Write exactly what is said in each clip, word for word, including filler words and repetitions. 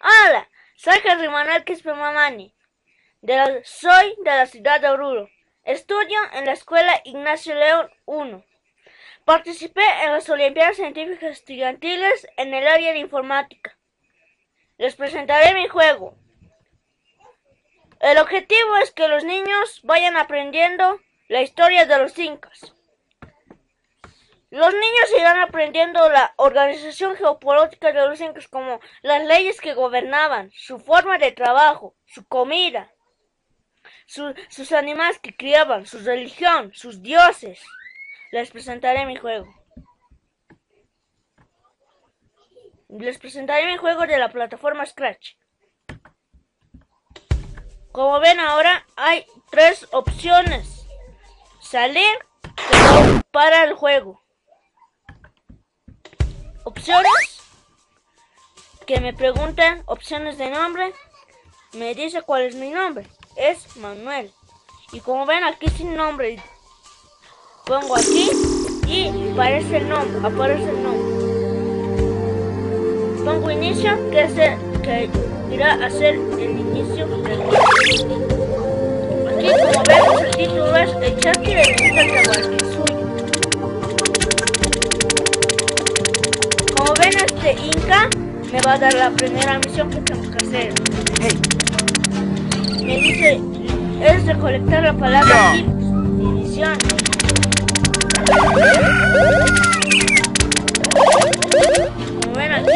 Hola, soy Henry Manuel Quispe Mamani. De la, soy de la ciudad de Oruro. Estudio en la escuela Ignacio León uno. Participé en las Olimpiadas Científicas Estudiantiles en el área de informática. Les presentaré mi juego. El objetivo es que los niños vayan aprendiendo la historia de los incas. Los niños irán aprendiendo la organización geopolítica de los incas, como las leyes que gobernaban, su forma de trabajo, su comida, su, sus animales que criaban, su religión, sus dioses. Les presentaré mi juego. Les presentaré mi juego de la plataforma Scratch. Como ven ahora, hay tres opciones: salir, para el juego. Opciones que me preguntan, opciones de nombre, me dice cuál es mi nombre, es Manuel. Y como ven aquí sin nombre, pongo aquí y aparece el nombre, aparece el nombre. Pongo inicio, que, es el, que irá a ser el inicio del juego. Aquí como vemos el título es El Charqui de Inca Tahuantinsuyo. Como ven, este Inca me va a dar la primera misión que tengo que hacer. Hey. Me dice, es recolectar la palabra tipos de inición. Como ven aquí,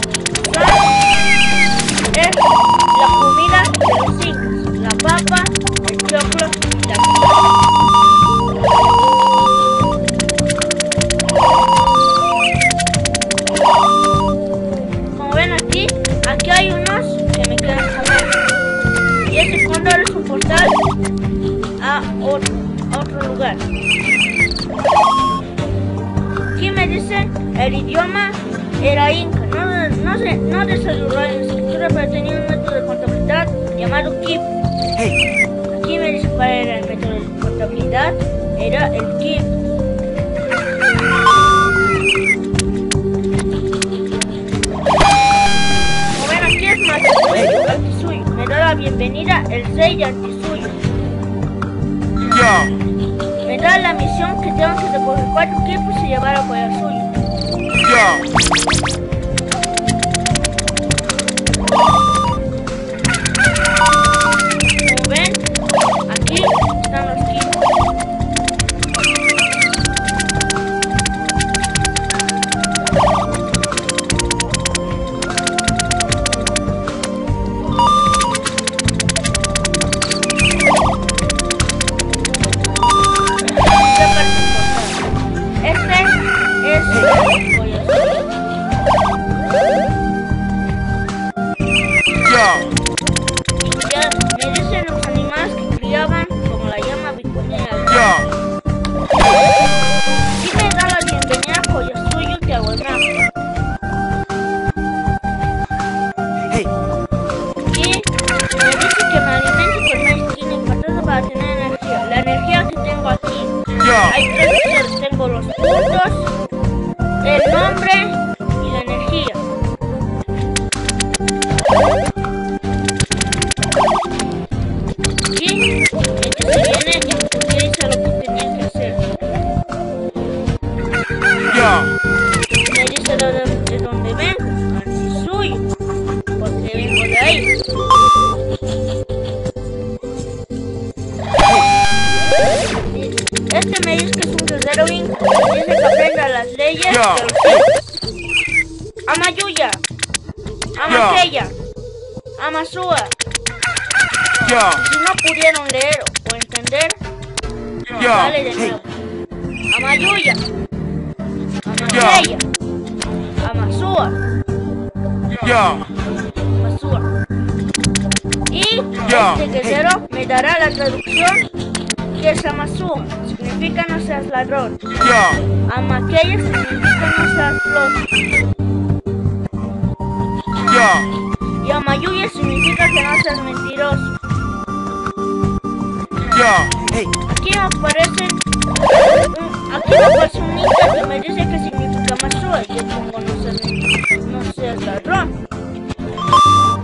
es la comida de los incas, la papa, el choclo y la Como ven aquí, aquí hay unos que me quieren comer. Y este cóndor es un portal a otro, a otro lugar. Aquí me dice el idioma era inca, no, no, se, no desarrolló en escritura, pero tenía un método de contabilidad llamado Kip. Hey. Aquí me dice cuál era el método de contabilidad, era el Kip. Como ven aquí es Matsuyo, Antisuyo. Me da la bienvenida el Sei de Antisuyo. Yeah. Me da la misión que tengo que recoger cuatro equipos y llevar a apoyar suyo. Yeah. Como ven, aquí están los equipos. Me dicen los animales que criaban, como la llama vicuña y el Yeah. y me da la bienvenida a Coyasuyo y Tiahuanaco. Hey. Y me dice que me alimente con maíz quina importante para tener energía. La energía que tengo aquí, Yeah. hay tres opciones. Tengo los puntos, el nombre y la energía. Y entonces viene y dice lo que tenía que hacer. Yeah. Me dice de, de dónde vengo, Antisuyo, porque vengo de ahí. Este me dice que es un guerrero inca, me dice que aprenda las leyes Yeah. de los incas. Amayuya, Amaqueya, Amasúa. Yeah. Si no pudieron leer o entender, Yeah. dale de nuevo. Amayuya, Amaqueya, Amasúa, Yeah. Amasúa. Y Yeah. este guerrero me dará la traducción, que es Amasúa, significa no seas ladrón. Yeah. Amaqueya significa no seas flojo. Yeah. Y Amayuya significa que no seas mentiroso. Yeah. Hey. Aquí me aparece un, aquí me aparece un inca que me dice que significa Amasúa. Y yo pongo no seas, no seas ladrón.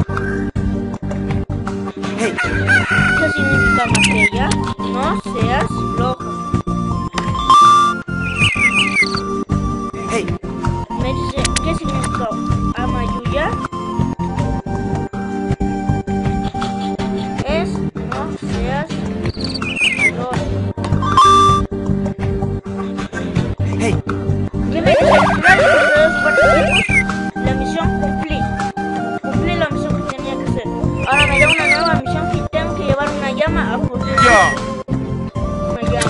Ya. Me llamo.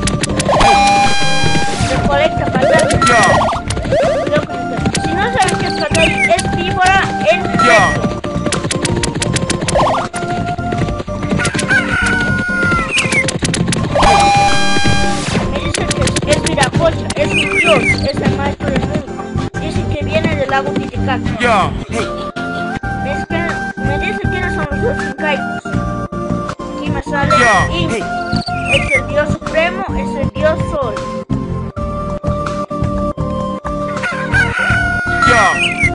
Recolecta patatas. Ya. Cuidado con esto. Si no sabes qué es patata, es víbora en Ya. sexo. Me dicen que es, es Viracocha, es un dios, es el maestro del mundo. Dicen que viene del lago Titicaca. Ya. Me dicen, que, me dicen quiénes son los dioses incaicos. Aquí me sale Ya. Inca. Es el dios supremo, es el dios sol. Ya.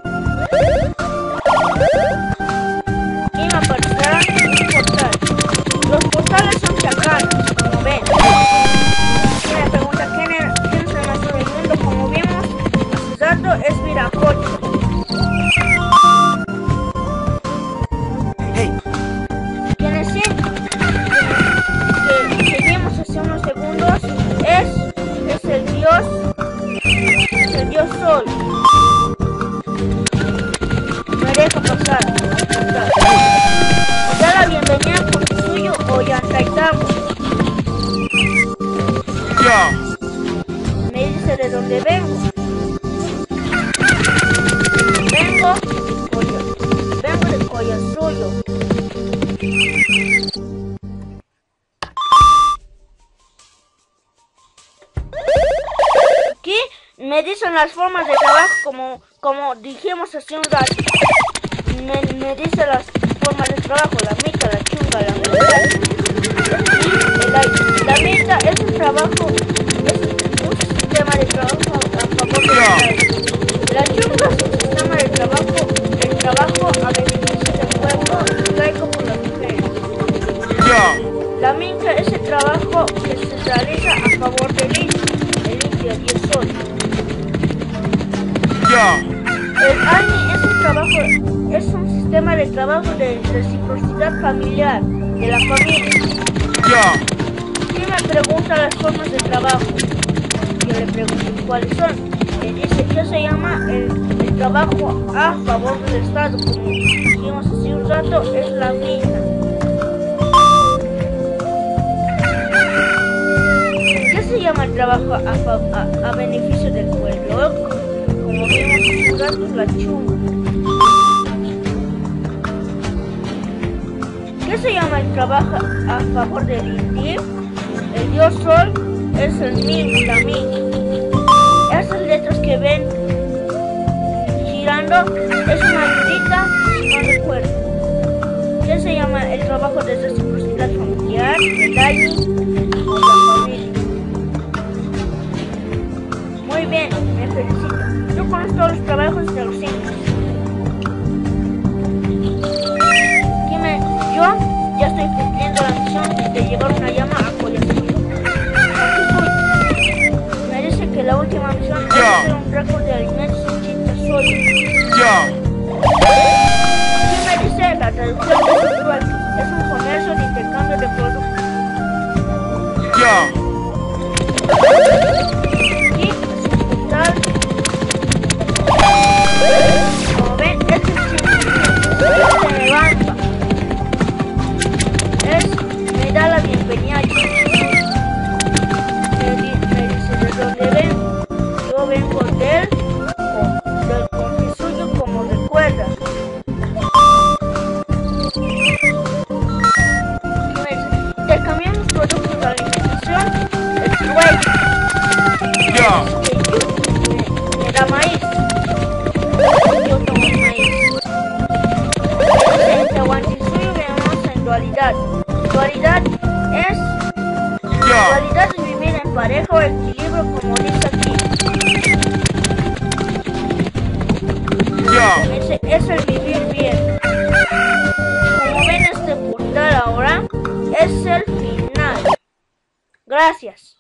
Y me aparecerá un portal. Los portales son chacanos, como ven. Y me pregunta quién es, quién es el maestro del mundo. Como vimos, su dato es Viracocha. Quienes sí, que, que vimos hace unos segundos, es, es el dios, es el dios sol. Me deja pasar, pasar. Da la bienvenida por el suyo Ollantaytambo. Ya. Me dice de dónde vengo. Vengo, Colla- vengo de Collasuyo. Aquí me dicen las formas de trabajo como, como dijimos hace un rato. Me, me dice las formas de trabajo, la mica, la chunga, la mitad y el aire. La mica es un trabajo, es un sistema de trabajo a favor del aire. La chunga es un sistema de trabajo, el trabajo a beneficio del pueblo laico por las mujeres. Ya. La mica es el trabajo que se realiza a favor del indio, el indio y el sol. Ya. El ANI es un trabajo, es un sistema de trabajo de reciprocidad familiar, de la familia. Ya. Si me pregunta las formas de trabajo, yo le pregunto cuáles son. Me dice que se llama el, el trabajo a favor del Estado, como dijimos hace un rato, es la mica. ¿Qué se llama el trabajo a, fa- a, a beneficio del pueblo? Como vimos hace un rato, es la chunga. ¿Qué se llama el trabajo a favor del indio? El dios sol es el mil, la mil. Esas letras que ven girando es una ayudita, no recuerdo. ¿Qué se llama el trabajo de reciprocidad familiar? El ANI o la familia. Muy bien, me felicito. Yo conozco todos los trabajos de los incas. Aquí me, yo ya estoy cumpliendo la misión de llevar una llama a Collasuyo. Me dice que la última misión es Ya. hacer un récord de alimentos en Chintasoyo. Ya. Aquí me dice la traducción de su trueque. Es un comercio de intercambio de productos. Ya. Aquí es un portal. Como ven, este es el se levanta. Es, me da la bienvenida. Me, di- me dice de dónde vengo. Yo vengo del, del Collasuyo, como recuerda. Y me dice, intercambiamos productos de alimentación, el trueque. Ya. Me, me da maíz. Yo tomo el maíz. En Tahuantinsuyo vemos en dualidad. Dualidad es, Ya. dualidad es vivir en pareja o equilibrio, como dice aquí. Ya. Ese es el vivir bien. Como ven este portal ahora, es el final. Gracias.